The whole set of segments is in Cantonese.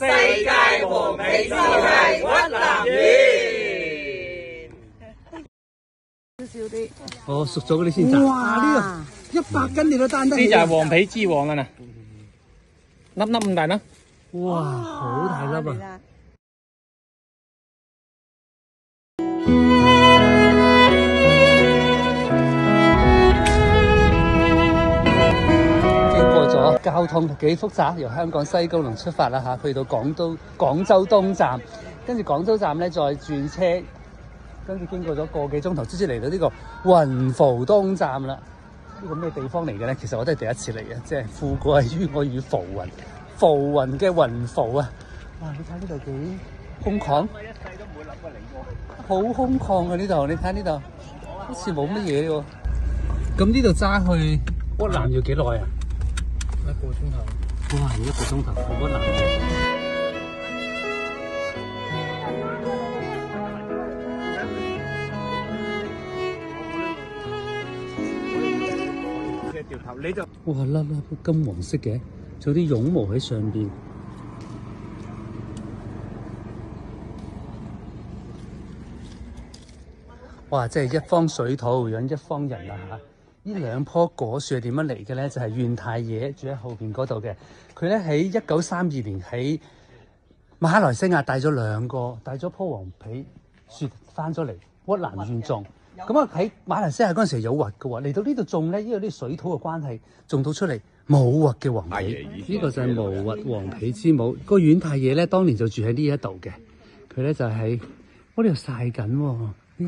世界黃皮就係屈南園。 少啲。 哦，熟咗嗰啲先摘。 哇！呢個100斤你都擔得起。 呢就係黃皮之王啦，粒粒咁大啦。 哇，好大粒啊！交通幾複雜，由香港西九龍出發啦嚇，去到廣州東站，跟住廣州站咧再轉車，跟住經過咗個幾鐘頭，先至嚟到呢個雲浮東站啦。呢個咩地方嚟嘅咧？其實我都係第一次嚟嘅，即係富貴於我與浮雲，浮雲嘅雲浮啊！哇！你睇呢度幾空曠，好空曠啊！呢度你睇呢度，好似冇乜嘢喎。咁呢度揸去屈南要幾耐啊？1個鐘頭。哇！要1個鐘頭，好屈南嘅。哇！粒粒金黃色嘅，仲有啲絨毛喺上邊。哇！即係一方水土養一方人啊嚇！呢兩棵果樹係點樣嚟嘅咧？就係袁太爺住喺後邊嗰度嘅。佢咧喺1932年喺馬來西亞帶咗棵黃皮樹翻咗嚟屈南縣種。咁啊喺馬來西亞嗰陣時有核嘅喎，嚟到呢度種咧，因為啲水土嘅關係，種到出嚟冇核嘅黃皮。呢個就係無核黃皮之母。個袁太爺咧，當年就住喺呢一度嘅。佢咧就喺我呢度曬緊喎。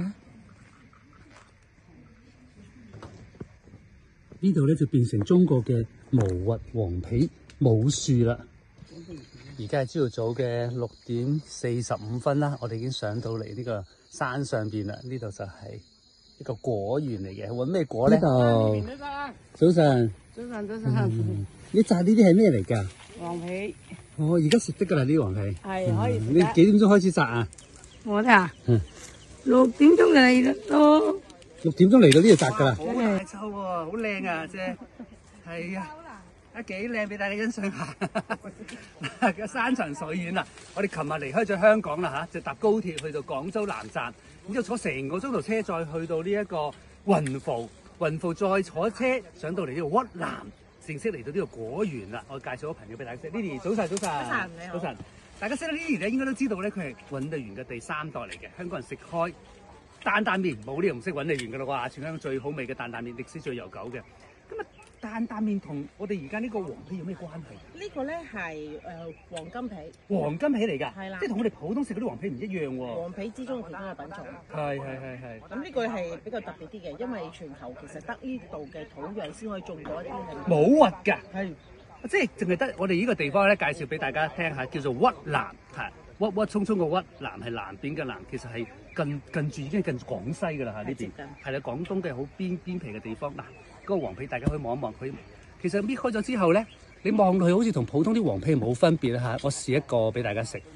呢度咧就變成中國嘅無核黃皮母樹啦。而家係朝頭早嘅6:45啦，我哋已經上到嚟呢個山上邊啦。呢度就係一個果園嚟嘅，搵咩果咧？呢度早晨，你摘呢啲係咩嚟㗎？ 黃皮。 哦，而家食得㗎啦，呢啲黃皮。 係可以食。 你幾點鐘開始摘啊？ 我睇下。6點鐘就嚟咯。 6點鐘嚟到呢度摘㗎啦。 好大抽喎，好靚啊，姐。係啊。幾靚俾大家欣賞下，個山長水遠啊！我哋琴日離開咗香港啦嚇，就搭高鐵去到廣州南站，然之後坐成個鐘頭車再去到呢一個雲浮再坐車上到嚟呢個屈南，正式嚟到呢個果園啦。我介紹個朋友俾大家識 ，Lily 早晨。早晨，大家識得 Lily 咧，應該都知道咧，佢係韻麗園嘅第3代嚟嘅。香港人食開擔擔麵，冇呢個唔識韻麗園㗎啦喎！全香港最好味嘅擔擔麵，歷史最悠久嘅。咁啊〜擔擔麵同我哋而家呢個黃皮有咩關係？ 呢個咧係黃金皮。 黃金皮嚟㗎， 係啦， 即係同我哋普通食嗰啲黃皮唔一樣喎。 黃皮之中嘅其他嘅品種。 係。 咁呢個係比較特別啲嘅，因為全球其實得呢度嘅土壤先可以種到一啲係冇核㗎。 係， 即係淨係得我哋呢個地方咧，介紹俾大家聽下，叫做屈南，係鬱鬱葱葱個屈，南係南邊嘅南，其實係近住已經近廣西㗎啦嚇呢邊。係啦，廣東嘅好邊皮嘅地方嗱。嗰個黃皮大家可以望一望佢，其實搣開咗之後咧，你望落去好似同普通啲黃皮冇分別啦嚇。我試一個俾大家食，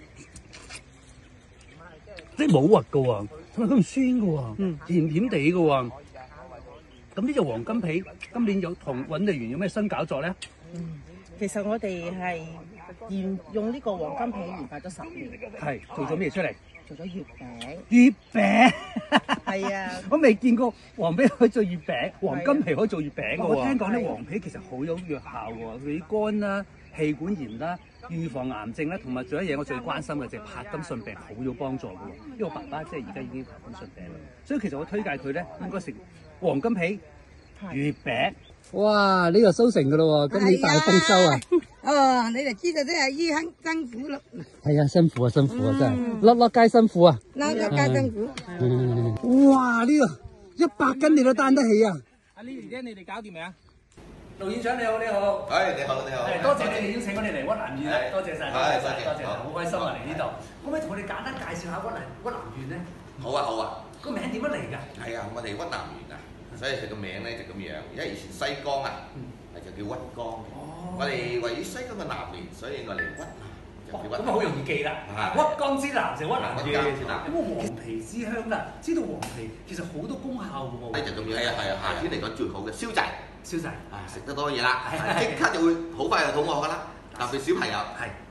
即係冇核㗎喎，同埋佢唔酸㗎喎，甜甜地㗎喎。咁呢隻黃金皮今年有同韻麗園有咩新搞作咧？ 其實我哋係用呢個黃金皮研發咗10年。 係做咗咩出嚟？ 做咗月餅。 月餅係啊！ 我未見過黃皮可以做月餅，黃金皮可以做月餅嘅喎。我聽講咧，黃皮其實好有藥效喎，佢啲肝啦、氣管炎啦、預防癌症啦，同埋仲有一樣我最關心嘅就係帕金遜病好有幫助嘅喎。因為我爸爸即係而家已經帕金遜病啦，所以其實我推介佢咧應該食黃金皮月餅。哇！呢個收成㗎咯喎，今年大豐收啊！ 哦，你就知道啲阿姨辛苦咯。 係啊，辛苦啊，真係，粒粒皆辛苦啊！ 粒粒皆辛苦。哇！呢個100斤你都擔得起啊！ 阿 Lily 姐，你哋搞掂未啊？盧院長你好，你好。 係你好。 多謝你哋邀請我哋嚟屈南園啊！多謝晒，多謝，好開心啊嚟呢度。可唔可以同我哋簡單介紹下屈南園咧？ 好啊。 個名點樣嚟㗎？ 係啊，我哋屈南園啊。所以佢個名咧就咁樣，因為以前西江啊，就叫屈江嘅。我哋位於西江嘅南面，所以我哋屈南就叫屈南。咁啊好容易記啦，屈江之南就屈南園。咁黃皮之鄉啦，知道黃皮其實好多功效嘅喎。就咁樣，係啊，夏天嚟講最好嘅消滯，食得多嘢啦，即刻就會好快就肚餓㗎啦。特別小朋友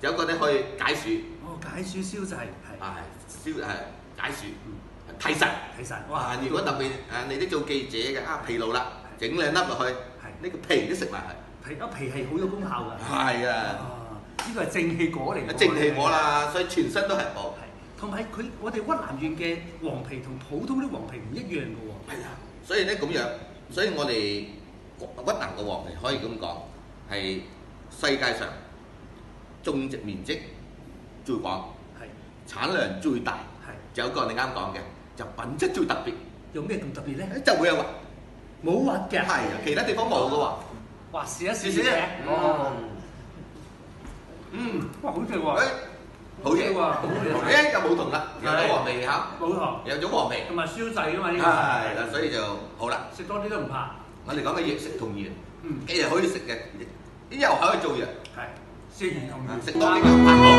有一個咧可以解暑。 哦，解暑消滯係。 啊，解暑，提神。 提神。哇！ 如果特別你啲做記者嘅疲勞啦，整2粒落去，呢個皮都食埋去。 皮係好有功效㗎。 係啊。 呢個係正氣果嚟㗎。 正氣果啦，所以全身都係好。 同埋我哋屈南縣嘅黃皮同普通啲黃皮唔一樣㗎喎。 係啊，所以咧咁樣，所以我哋屈南嘅黃皮可以咁講係世界上種植面積最廣，產量最大，仲有一個你啱講嘅就品質最特別。 有咩咁特別咧？ 就會有核， 冇核嘅。 係啊，其他地方冇㗎喎。 哇！試一試啫。哦。哇！好食喎。 好嘢喎！又冇同啦，有咗黃味嚇， 冇同， 有咗黃味， 同埋消滯㗎嘛呢個。 係啦，所以就好啦。 食多啲都唔怕。 我哋講嘅藥食同源，既然可以食嘅，啲又可以做藥。 係，食完同源。 食多啲就唔怕。